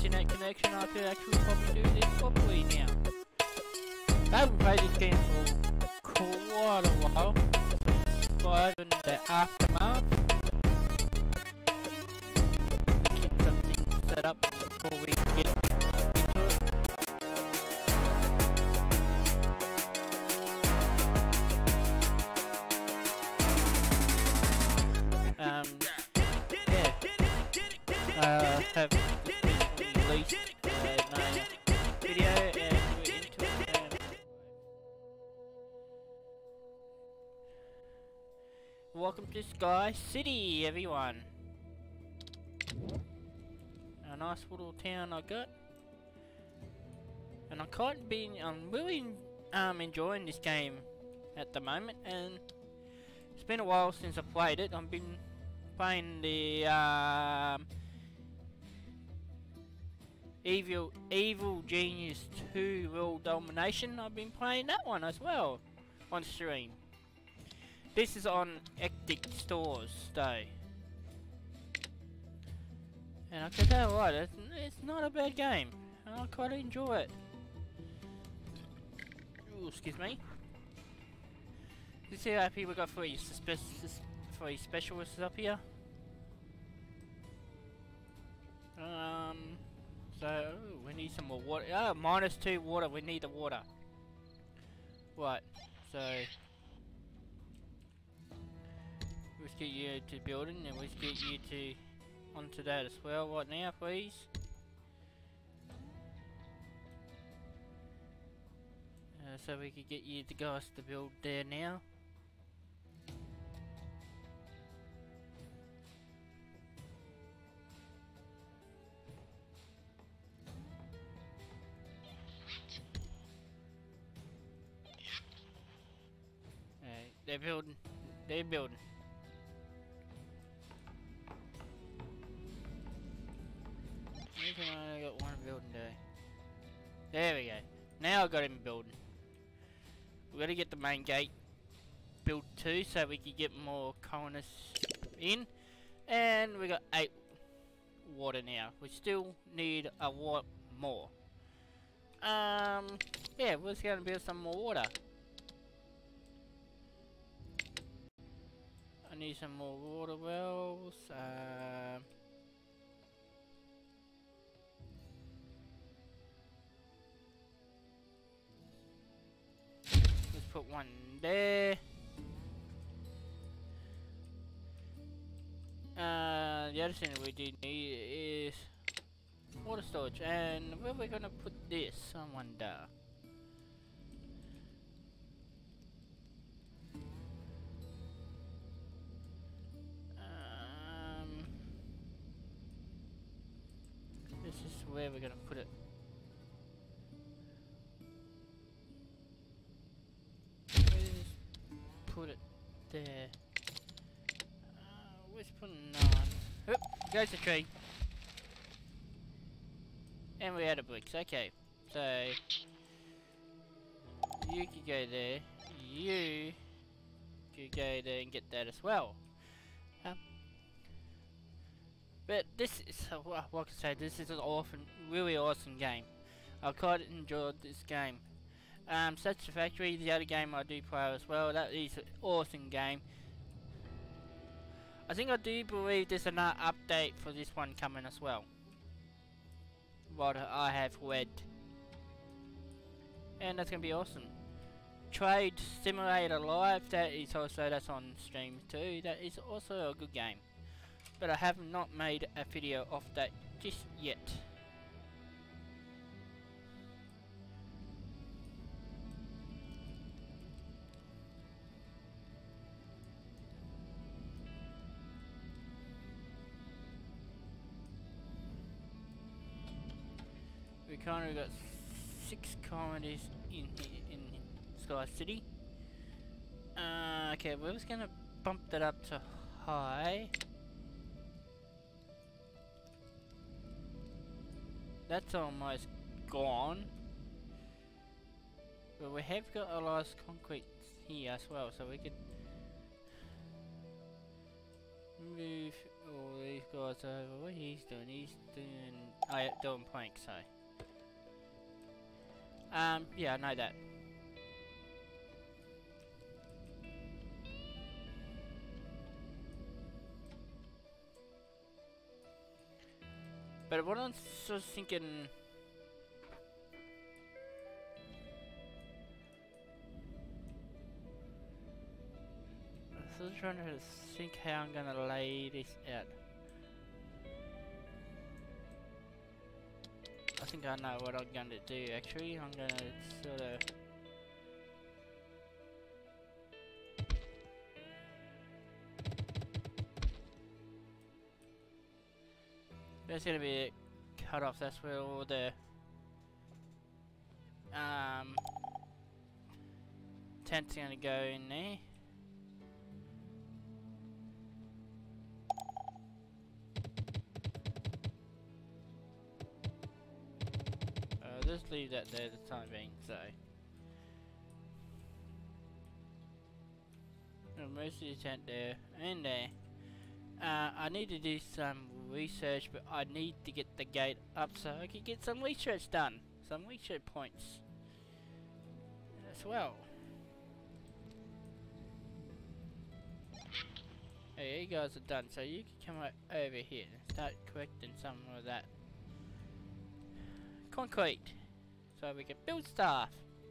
internet connection, I could actually probably do this properly now. I haven't played this game for quite a while. Surviving the aftermath. Get something set up before we get into it. Have released my video and we're into it. Welcome to Sky City, everyone. A nice little town I got, and I'm really enjoying this game at the moment. And it's been a while since I played it. I've been playing the Evil Genius 2 World Domination. I've been playing that one as well on stream. This is on Epic Stores Day, and I can tell you what, it's not a bad game. I quite enjoy it. Ooh, excuse me. You see how happy we got three specialists up here. So we need some more water. Oh, -2 water. We need the water. Right. So let's get you to building, and let's get you to onto that as well right now, please. So we could get you the guys to build there now. They're building. They're building. I got one building there. There we go. Now I got him building. We gotta get the main gate built too, so we can get more colonists in. And we got 8 water now. We still need a lot more. Yeah, we're just gonna build some more water. I need some more water wells. Let's put one there. The other thing we do need is water storage. And where we're gonna put this, I wonder. This is where we're gonna put it. Put it there. Let's put 9. Oop, goes the tree. And we're out of bricks. Okay, so you can go there. You can go there and get that as well. But this is, what can I say, this is an really awesome game. I quite enjoyed this game. Satisfactory, the other game I do play as well, that is an awesome game. I think I do believe there's another update for this one coming as well. What I have read. And that's going to be awesome. Trade Simulator Live, that's on stream too, that is also a good game. But I have not made a video of that just yet. We currently got 6 colonies in Sky City. Okay, we're just gonna bump that up to high. That's almost gone. But we have got a lot of concrete here as well, so we could move all these guys was over. What he's doing? He's doing. Oh, yeah, doing planks. So. Yeah, I know that. But what I'm sort of thinking. I'm still trying to think how I'm gonna lay this out. I think I know what I'm gonna do actually. I'm gonna sort of... There's gonna be a cut off, that's where all the... tent's gonna go in there. Just leave that there the time being, so. Most of the tent there and there. I need to do some research, but I need to get the gate up so I can get some research done. Some research points as well. Hey, you guys are done, so you can come over here and start collecting some of that concrete so we can build stuff.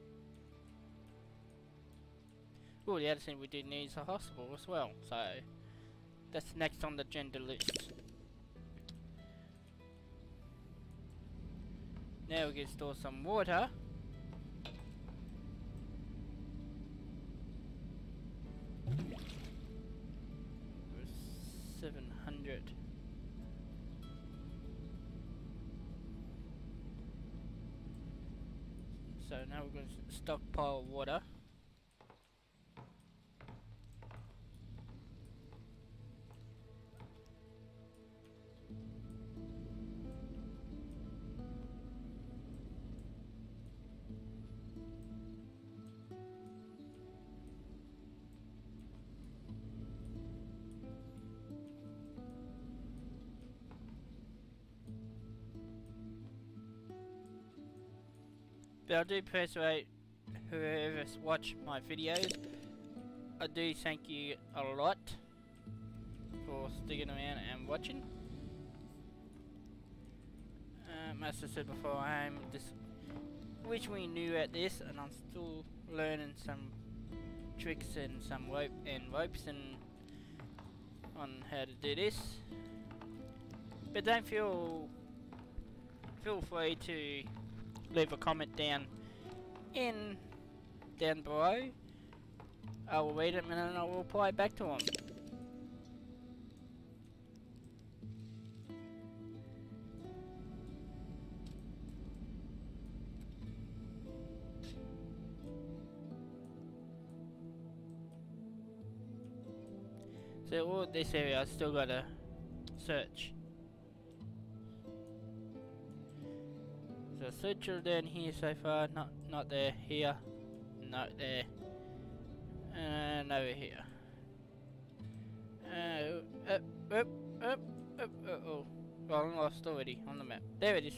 Oh, the other thing we do need is a hospital as well, so that's next on the agenda list. Now we can store some water. 700. So now we're going to stockpile water. But I do appreciate whoever's watched my videos. I do thank you a lot for sticking around and watching. As I said before, I am just originally new at this, and I'm still learning some tricks and some ropes and on how to do this. But don't feel free to leave a comment down below. I will read it and then I will reply back to them. So all this area I still gotta search. So searcher down here so far, not there, here, not there, and over here. Oh, well, I'm lost already on the map. There it is.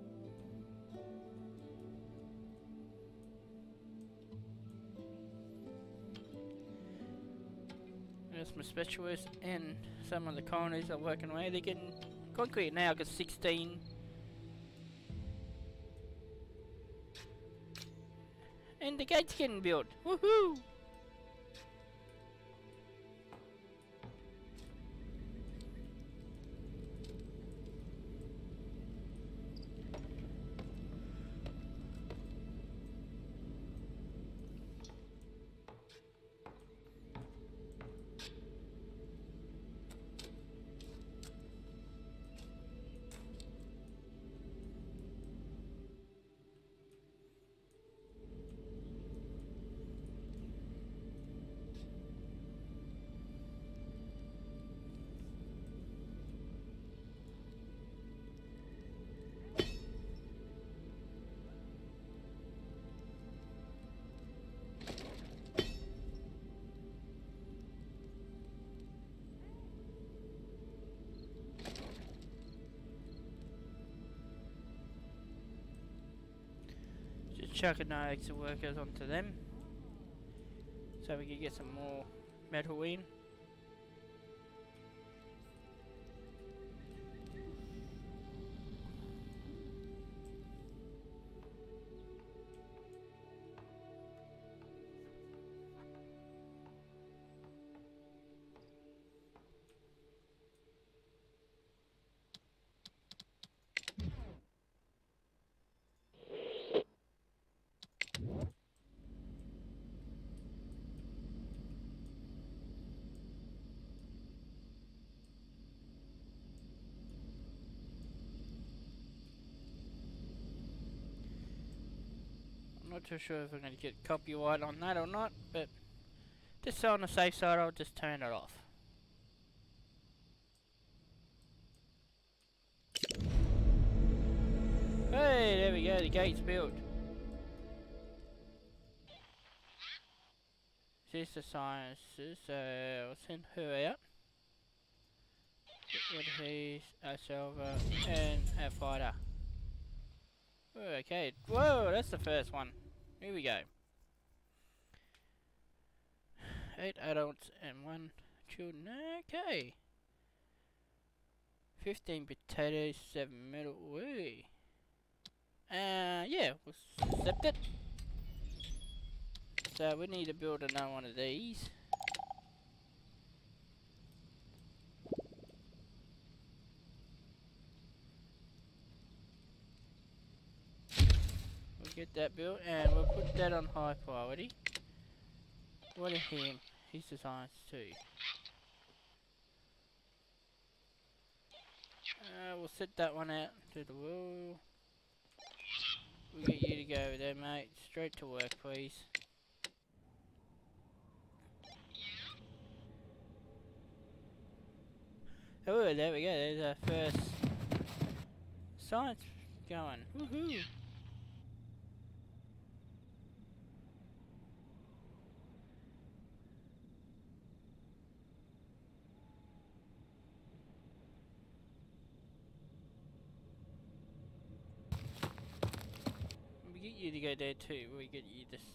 There's my specialists and some of the colonies are working away. They're getting concrete now. I got 16. And the gate's getting built. Woohoo! chuck another extra workers onto them, so we can get some more metal in. Not too sure if I'm going to get copyright on that or not, but just so on the safe side, I'll just turn it off. Hey, there we go, the gate's built. She's the sciences, so I'll send her out. Get rid of these, a silver, and a fighter. Okay, whoa, that's the first one. Here we go. 8 adults and 1 children. Okay. 15 potatoes, 7 metal. Woo. Yeah, we'll accept it. So we need to build another one of these. We'll get that built and we'll put that on high priority. What a him. He's the science too. We'll set that one out to the wall. We'll get you to go over there, mate. Straight to work, please. Oh, there we go. There's our first science going. Woohoo! We get you to go there too. We get you this.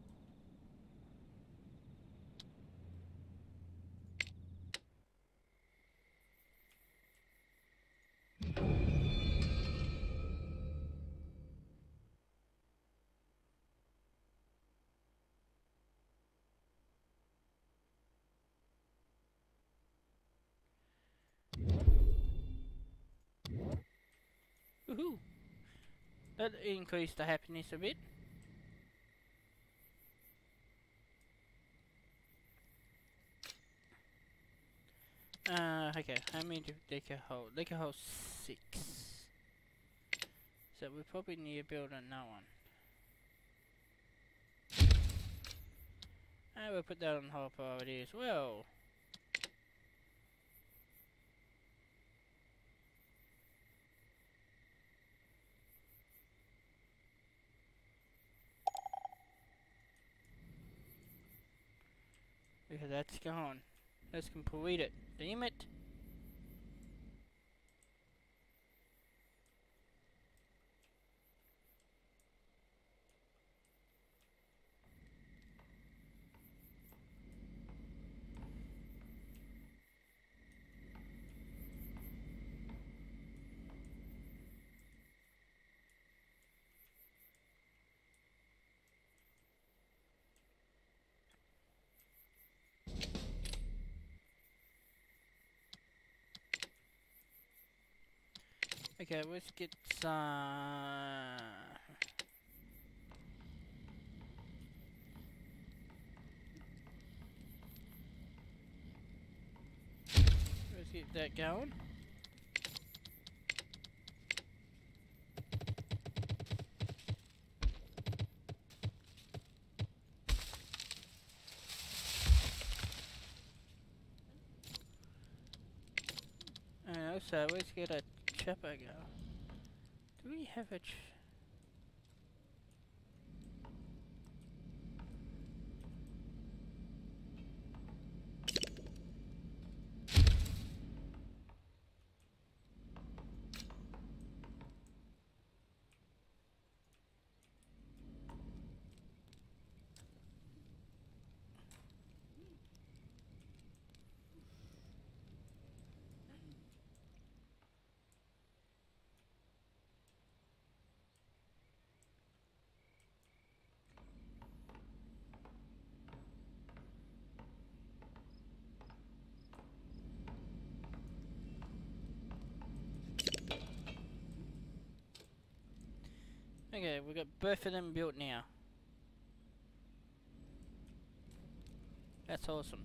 Woohoo! That increased the happiness a bit. Okay, how many do Decker hold? Decker holds 6. So we probably need to build another one. And we'll put that on high priority as well. Because that's gone. Let's complete it. Damn it. Okay, let's get some. Let's get that going. And also, let's get a chopper go. Do we have a Okay, we've got both of them built now. That's awesome.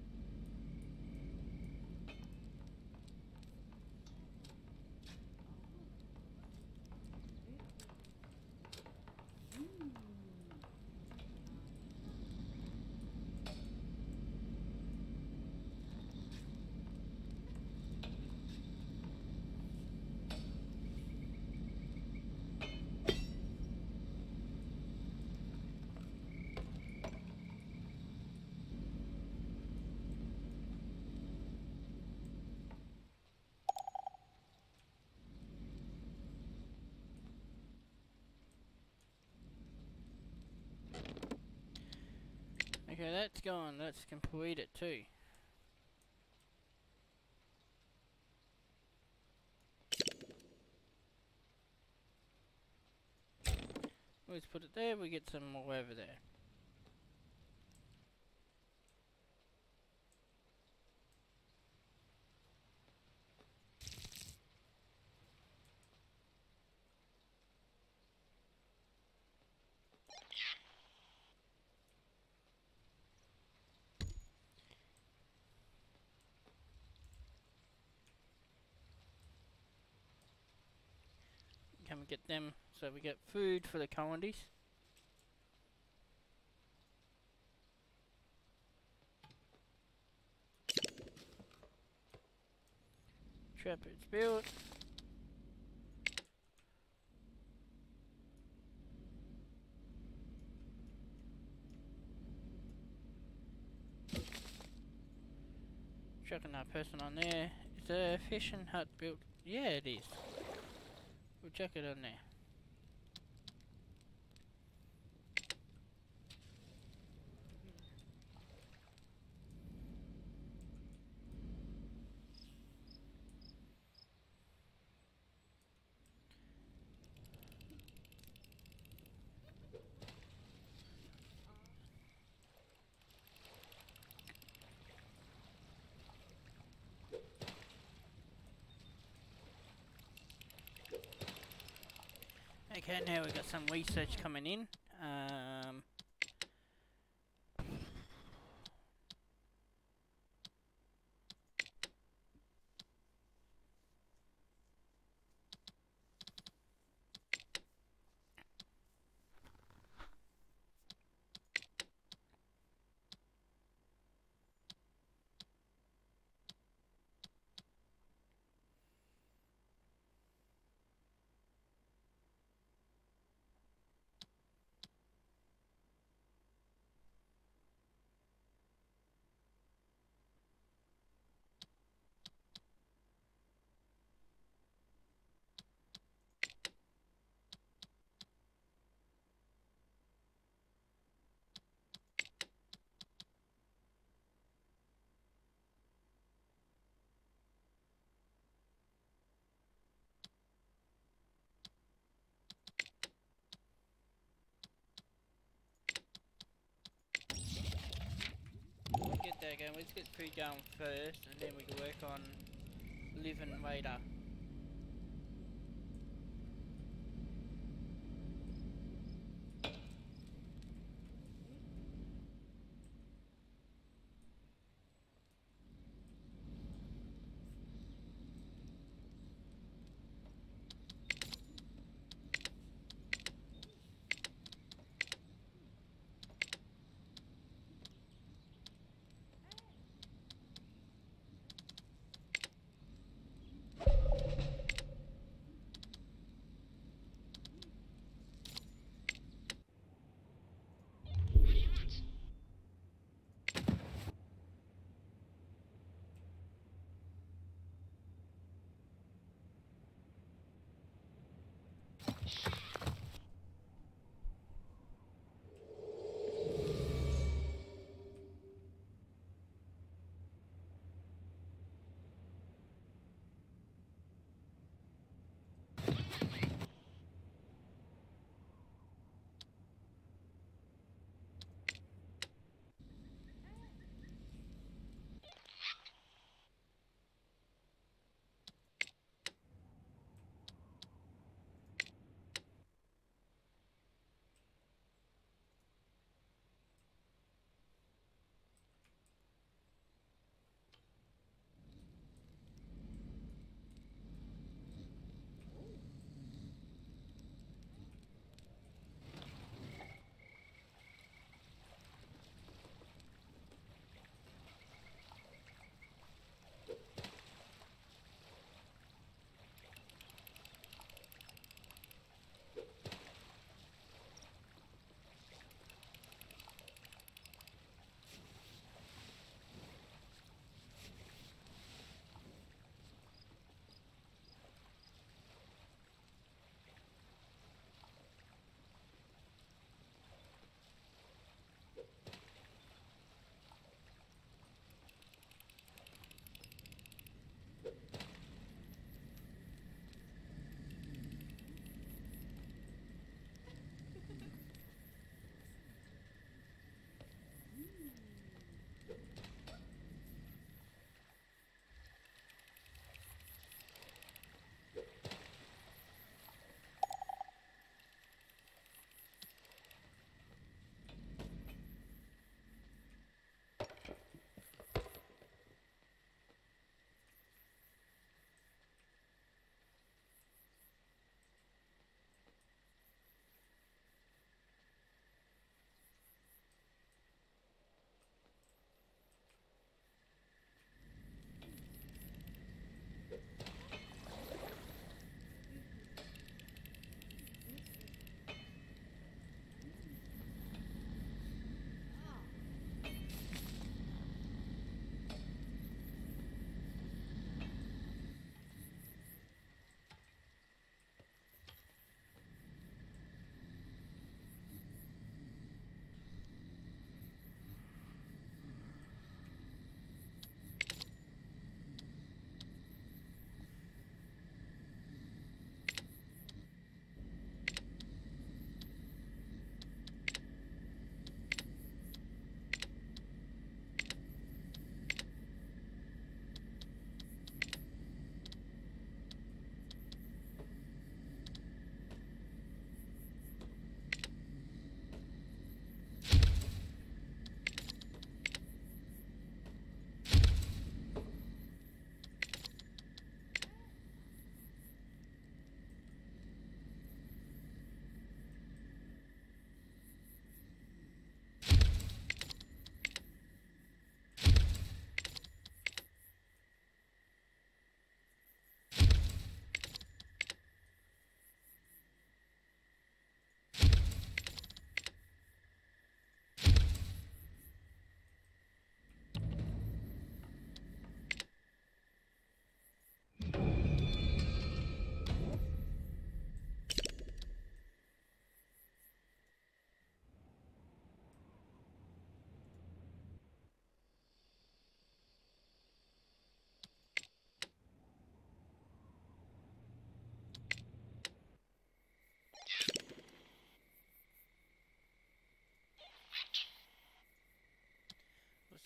Okay, that's gone. Let's complete it too. Let's put it there. We get some more over there. Can we get them? So we get food for the colonies. Trap is built. Chucking that person on there. Is the fishing hut built? Yeah, it is. We'll chuck it on there. Okay, now we've got some research coming in. Get that going. Let's get food going first, and then we can work on living later.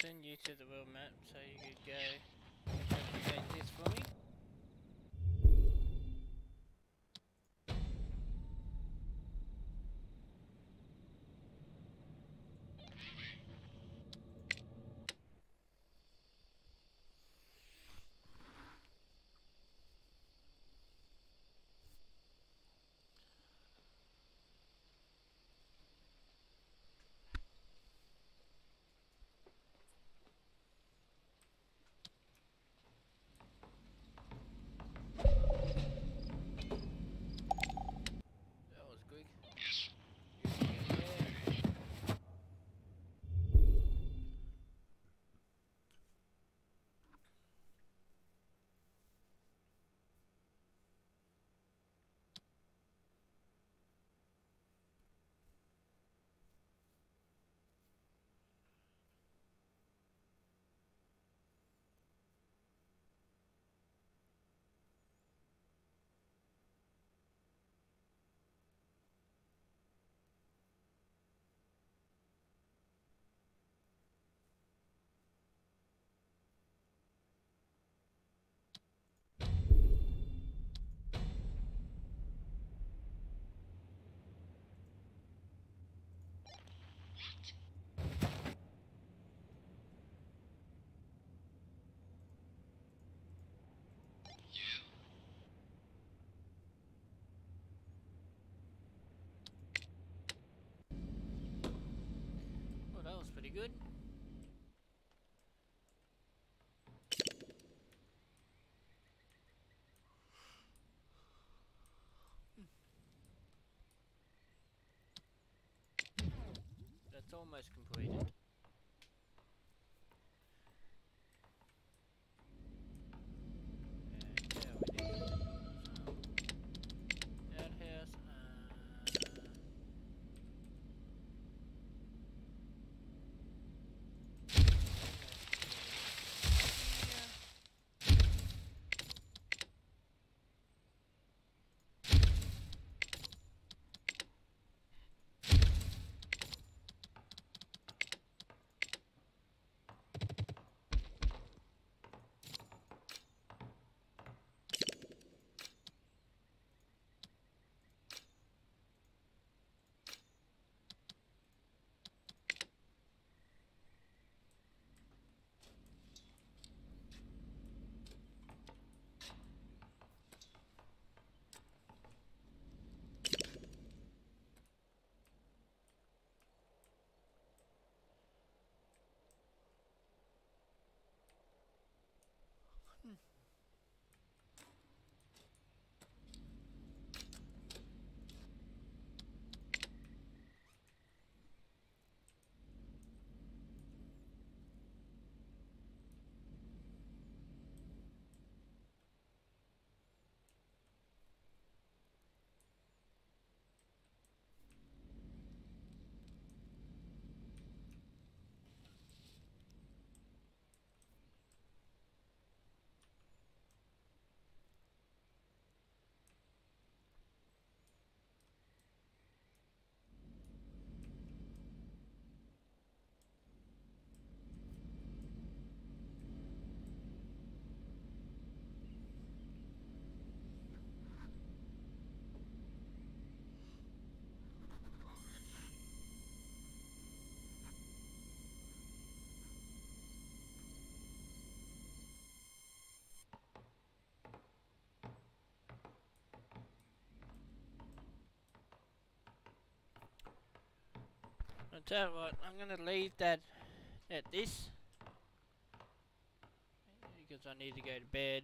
send you to the world map so you could go investigate this for me. That was quick. Well, that was pretty good. That's almost completed. I'll tell you what, I'm gonna leave that at this because I need to go to bed.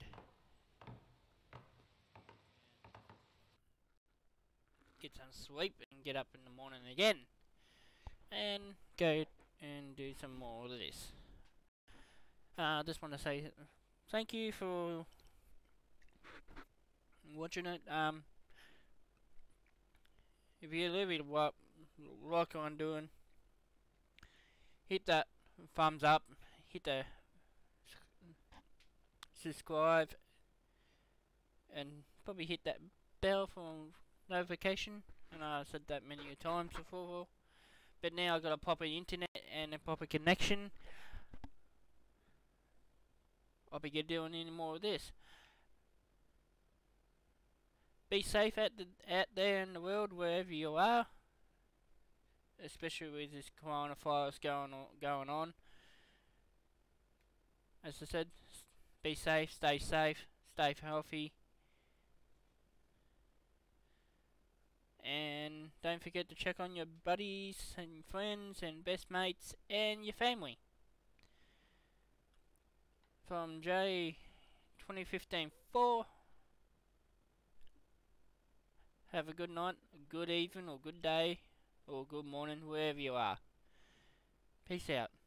Get some sleep and get up in the morning again. And go and do some more of this. I just want to say thank you for watching it. If you leave it what like I'm doing, hit that thumbs up, hit the subscribe, and probably hit that bell for notification. And I said that many times before, but now I've got a proper internet and a proper connection. I'll be doing any more of this. Be safe out there in the world, wherever you are, especially with this coronavirus going on. As I said, be safe, stay healthy, and don't forget to check on your buddies and friends and best mates and your family. From J 2015-4, have a good night, a good evening, or good day, or good morning, wherever you are. Peace out.